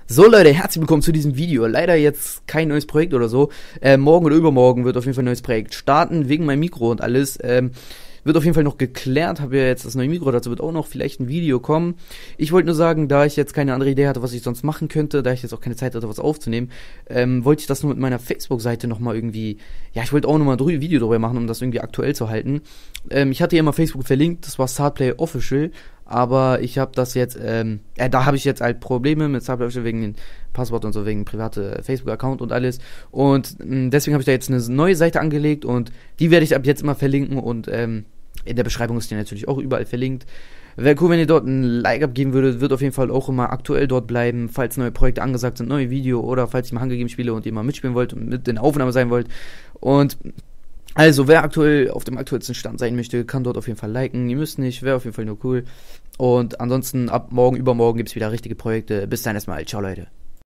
So Leute, herzlich willkommen zu diesem Video. Leider jetzt kein neues Projekt oder so. Morgen oder übermorgen wird auf jeden Fall ein neues Projekt starten, wegen meinem Mikro und alles. Wird auf jeden Fall noch geklärt, habe ja jetzt das neue Mikro, dazu wird auch noch vielleicht ein Video kommen. Ich wollte nur sagen, da ich jetzt keine andere Idee hatte, was ich sonst machen könnte, da ich jetzt auch keine Zeit hatte, was aufzunehmen, wollte ich das nur mit meiner Facebook-Seite nochmal irgendwie, ja, ich wollte auch nochmal ein Video darüber machen, um das irgendwie aktuell zu halten. Ich hatte ja mal Facebook verlinkt, das war Startplay Official, aber ich habe das jetzt, da habe ich jetzt halt Probleme mit Startplay Official wegen den Passwort und so, wegen private Facebook-Account und alles. Und deswegen habe ich da jetzt eine neue Seite angelegt und die werde ich ab jetzt immer verlinken und in der Beschreibung ist die natürlich auch überall verlinkt. Wäre cool, wenn ihr dort ein Like abgeben würdet, wird auf jeden Fall auch immer aktuell dort bleiben, falls neue Projekte angesagt sind, neue Video oder falls ich mal Hunger Games spiele und ihr mal mitspielen wollt und mit in der Aufnahme sein wollt. Und also, wer aktuell auf dem aktuellsten Stand sein möchte, kann dort auf jeden Fall liken. Ihr müsst nicht, wäre auf jeden Fall nur cool. Und ansonsten ab morgen, übermorgen gibt es wieder richtige Projekte. Bis dann erstmal. Ciao, Leute.